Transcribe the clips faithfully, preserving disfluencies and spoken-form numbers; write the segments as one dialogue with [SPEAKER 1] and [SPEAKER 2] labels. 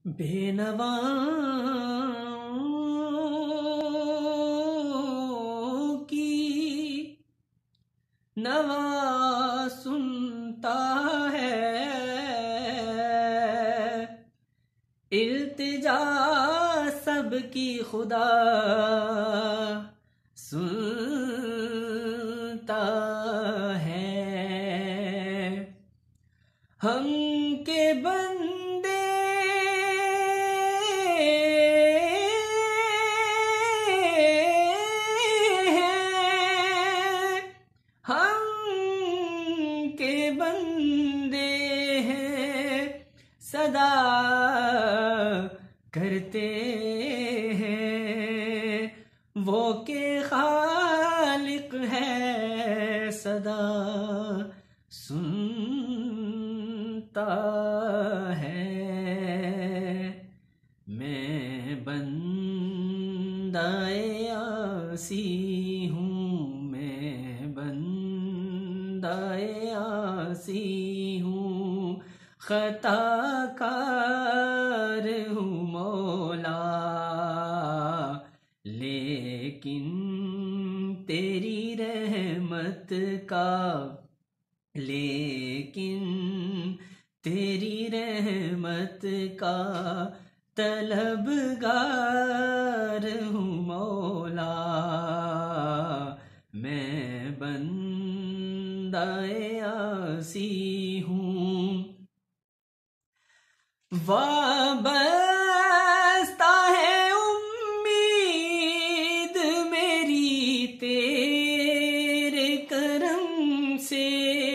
[SPEAKER 1] बेनवाओं की नवा सुनता है, इल्तिजा सबकी खुदा सुनता है। हम के बंदे हैं, हम के बंदे हैं, सदा करते हैं वो के खालिक है, सदा सुनता है। मैं बंदाए आसी हूँ, मैं बंदाए आसी हूँ, खताकार हूँ मौला, लेकिन तेरी रहमत का लेकिन तेरी रहमत का तलबगार हूँ मौला। मैं बंदाए आसी हूँ, वाबस्ता है उम्मीद मेरी तेरे करम से,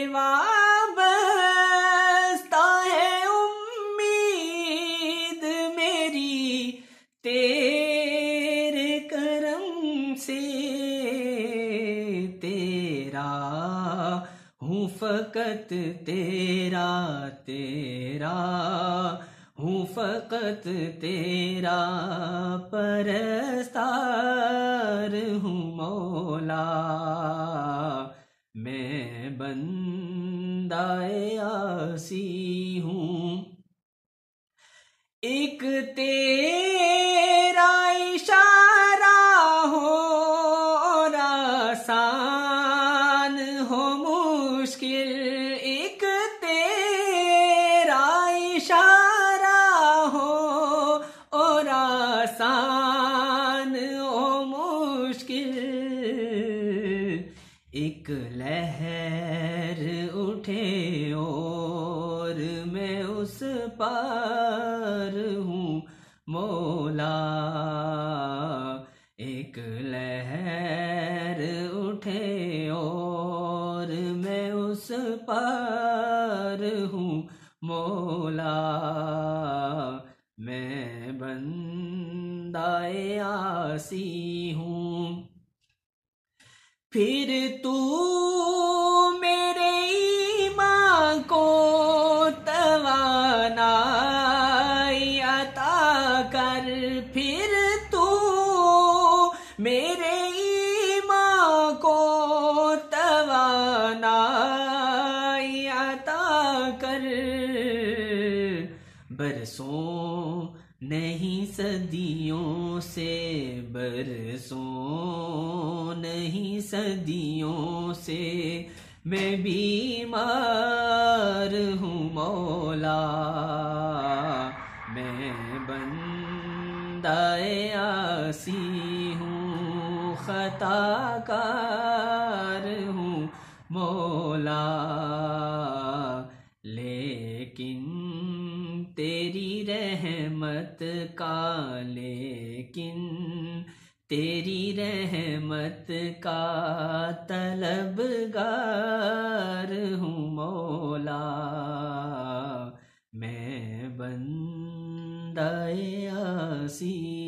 [SPEAKER 1] वाबस्ता है उम्मीद मेरी तेरे करम से, तेरा हूँ फकत तेरा तेरा हूँ फकत तेरा परस्तार हूँ मौला। मैं बंदाए आसी हूँ, एक तेरा इशारा हो और आसान हो मुश्किल, एक तेरा इशारा हो और आसान हो मुश्किल, एक लहर उठे और मैं उस पार हूँ मौला, एक लहर उठे और मैं उस पार हूँ मौला। मैं बंदाए आसी हूँ, फिर तू मेरे ईमान को तवानाई अता कर, फिर तू मेरे ईमान को तवानाई अता कर, बरसों नहीं सदियों से, बरसों नहीं सदियों से मैं बीमार हूँ मौला। मैं बंदाए आसी हूँ, खताकार हूँ मौला, लेकिन तेरी रहमत का लेकिन तेरी रहमत का तलबगार हूँ मौला। मैं बंदाए आसी